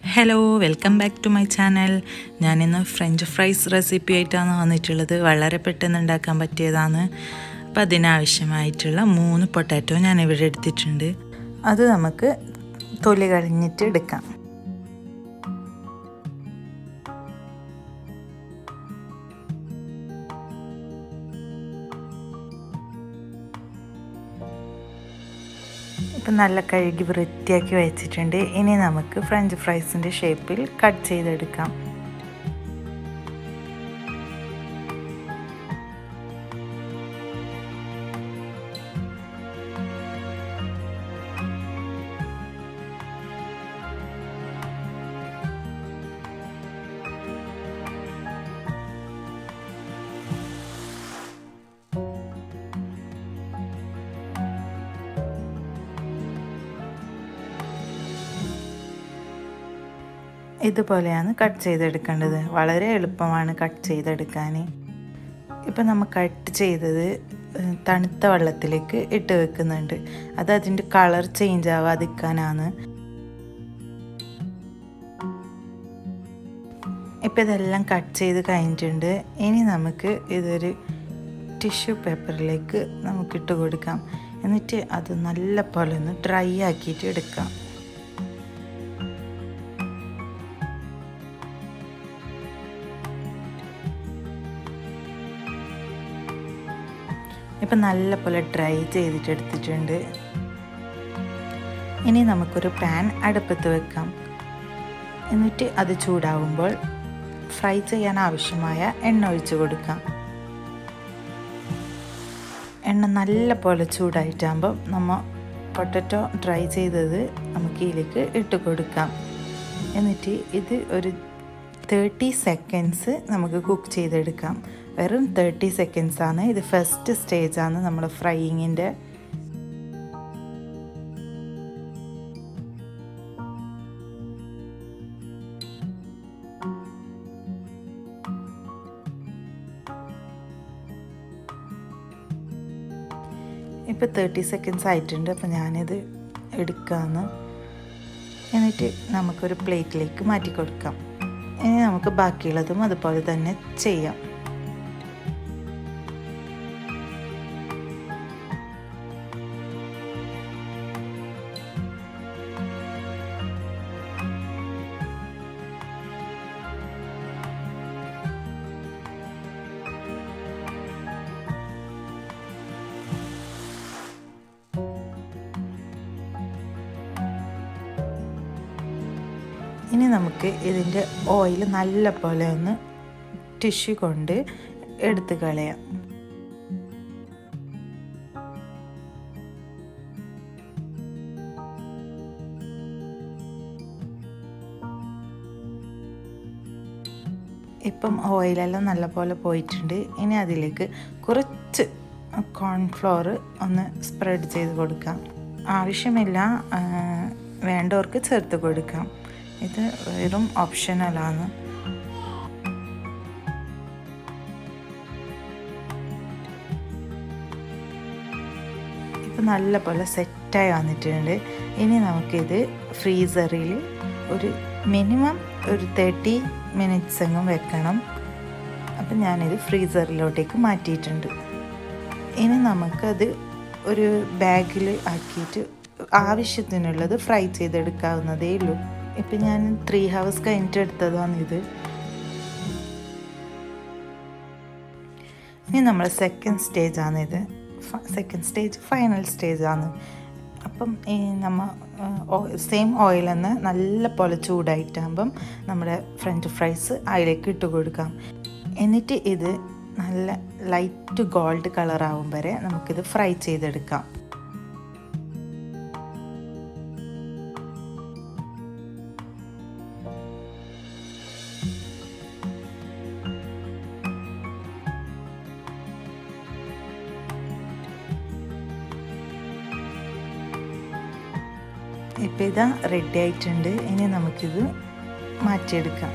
Hello welcome back to my channel. ഞാനിന്ന് French fries recipe ആയിട്ടാണ് വന്നിട്ടുള്ളത്. വളരെ പെട്ടെന്ന് ഉണ്ടാക്കാൻ പറ്റിയതാണ്. അപ്പോൾ അതിനാവശ്യമായിട്ടുള്ള 3 പൊട്ടാറ്റോ ഞാനിവിടെ എടുത്തിട്ടുണ്ട്. അത് നമുക്ക് തൊലി കളഞ്ഞിട്ട് എടുക്കാം. ഇപ്പം നല്ല കഴുകി വൃത്തിയാക്കി വെച്ചിട്ടുണ്ട്. ഇനി നമുക്ക് ഫ്രഞ്ച് ഫ്രൈസിൻ്റെ ഷേപ്പിൽ കട്ട് ചെയ്തെടുക്കാം. ഇതുപോലെയാണ് കട്ട് ചെയ്തെടുക്കേണ്ടത്. വളരെ എളുപ്പമാണ് കട്ട് ചെയ്തെടുക്കാൻ. ഇപ്പം നമ്മൾ കട്ട് ചെയ്തത് തണുത്ത വെള്ളത്തിലേക്ക് ഇട്ട് വെക്കുന്നുണ്ട്. അത് അതിൻ്റെ കളർ ചേഞ്ച് ആവാതിരിക്കാനാണ്. ഇപ്പം ഇതെല്ലാം കട്ട് ചെയ്ത് കഴിഞ്ഞിട്ടുണ്ട്. ഇനി നമുക്ക് ഇതൊരു ടിഷ്യൂ പേപ്പറിലേക്ക് നമുക്കിട്ട് കൊടുക്കാം. എന്നിട്ട് അത് നല്ല പോലെ ഒന്ന് ഡ്രൈ ആക്കിയിട്ട് എടുക്കാം. ഇപ്പം നല്ല പോലെ ഡ്രൈ ചെയ്തിട്ട് എടുത്തിട്ടുണ്ട്. ഇനി നമുക്കൊരു പാൻ അടുപ്പത്ത് വെക്കാം. എന്നിട്ട് അത് ചൂടാവുമ്പോൾ ഫ്രൈ ചെയ്യാൻ ആവശ്യമായ എണ്ണ ഒഴിച്ച് കൊടുക്കാം. എണ്ണ നല്ല പോലെ ചൂടായിട്ടാകുമ്പോൾ നമ്മൾ പൊട്ടറ്റോ ഡ്രൈ ചെയ്തത് നമുക്ക് ഇതിലേക്ക് ഇട്ട് കൊടുക്കാം. എന്നിട്ട് ഇത് ഒരു 30 സെക്കൻഡ്സ് നമുക്ക് കുക്ക് ചെയ്തെടുക്കാം. വെറും 30 സെക്കൻഡ്സ് ആണ്. ഇത് ഫസ്റ്റ് സ്റ്റേജാണ് നമ്മൾ ഫ്രൈയിങ്ങിൻ്റെ. ഇപ്പോൾ 30 സെക്കൻഡ്സ് ആയിട്ടുണ്ട്. അപ്പോൾ ഞാനിത് എടുക്കാമെന്ന്. എന്നിട്ട് നമുക്കൊരു പ്ലേറ്റിലേക്ക് മാറ്റി കൊടുക്കാം. ഇനി നമുക്ക് ബാക്കിയുള്ളതും അതുപോലെ തന്നെ ചെയ്യാം. ഇനി നമുക്ക് ഇതിൻ്റെ ഓയിൽ നല്ല പോലെ ഒന്ന് ടിഷ്യൂ കൊണ്ട് എടുത്ത് കളയാം. ഇപ്പം ഓയിലെല്ലാം നല്ല പോലെ പോയിട്ടുണ്ട്. ഇനി അതിലേക്ക് കുറച്ച് കോൺഫ്ലോർ ഒന്ന് സ്പ്രെഡ് ചെയ്ത് കൊടുക്കാം. ആവശ്യമില്ല, വേണ്ടവർക്ക് ചേർത്ത് കൊടുക്കാം. ഇത് വെറും ഓപ്ഷണലാണ്. ഇപ്പം നല്ല പോലെ സെറ്റായി വന്നിട്ടുണ്ട്. ഇനി നമുക്കിത് ഫ്രീസറിൽ ഒരു മിനിമം ഒരു 30 മിനിറ്റ്സ് എങ്ങും വെക്കണം. അപ്പം ഞാനിത് ഫ്രീസറിലോട്ടേക്ക് മാറ്റിയിട്ടുണ്ട്. ഇനി നമുക്കത് ഒരു ബാഗിൽ ആക്കിയിട്ട് ആവശ്യത്തിനുള്ളത് ഫ്രൈ ചെയ്തെടുക്കാവുന്നതേ ഉള്ളൂ. ഇപ്പം ഞാൻ 3 hours കഴിഞ്ഞിട്ട് എടുത്തതാണിത്. ഇനി നമ്മൾ സെക്കൻഡ് സ്റ്റേജാണിത്. സെക്കൻഡ് സ്റ്റേജ് ഫൈനൽ സ്റ്റേജാണ്. അപ്പം ഈ നമ്മൾ സെയിം ഓയിൽ തന്നെ നല്ല പോലെ ചൂടായിട്ടാകുമ്പം നമ്മുടെ ഫ്രഞ്ച് ഫ്രൈസ് അതിലേക്ക് ഇട്ട് കൊടുക്കാം. എന്നിട്ട് ഇത് നല്ല ലൈറ്റ് ഗോൾഡ് കളറാവും വരെ നമുക്കിത് ഫ്രൈ ചെയ്തെടുക്കാം. ഇപ്പം ഇതാ റെഡി ആയിട്ടുണ്ട്. ഇനി നമുക്കിത് മാറ്റിയെടുക്കാം.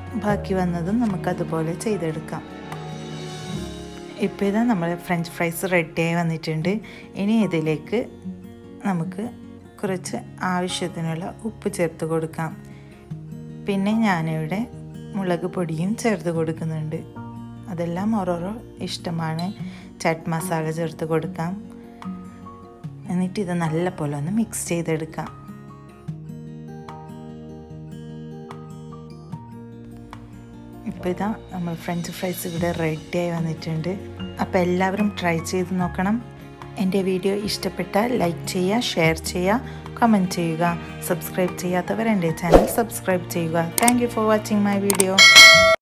ബാക്കി വന്നതും നമുക്കതുപോലെ ചെയ്തെടുക്കാം. ഇപ്പോൾ ഇതാ നമ്മൾ ഫ്രഞ്ച് ഫ്രൈസ് റെഡിയായി വന്നിട്ടുണ്ട്. ഇനി ഇതിലേക്ക് നമുക്ക് കുറച്ച് ആവശ്യത്തിനുള്ള ഉപ്പ് ചേർത്ത് കൊടുക്കാം. പിന്നെ ഞാനിവിടെ മുളക് പൊടിയും ചേർത്ത് കൊടുക്കുന്നുണ്ട്. അതെല്ലാം ഓരോരോ ഇഷ്ടമാണ്. ചാറ്റ് മസാല ചേർത്ത് കൊടുക്കാം. എന്നിട്ട് ഇത് നല്ല പോലെ ഒന്ന് മിക്സ് ചെയ്തെടുക്കാം. ഇപ്പോൾ ഇതാ നമ്മൾ ഫ്രഞ്ച് ഫ്രൈസ് ഇവിടെ റെഡിയായി വന്നിട്ടുണ്ട്. അപ്പോൾ എല്ലാവരും ട്രൈ ചെയ്ത് നോക്കണം. എൻ്റെ വീഡിയോ ഇഷ്ടപ്പെട്ടാൽ ലൈക്ക് ചെയ്യുക, ഷെയർ ചെയ്യുക, കമൻറ്റ് ചെയ്യുക. സബ്സ്ക്രൈബ് ചെയ്യാത്തവർ എൻ്റെ ചാനൽ സബ്സ്ക്രൈബ് ചെയ്യുക. Thank you for watching my video.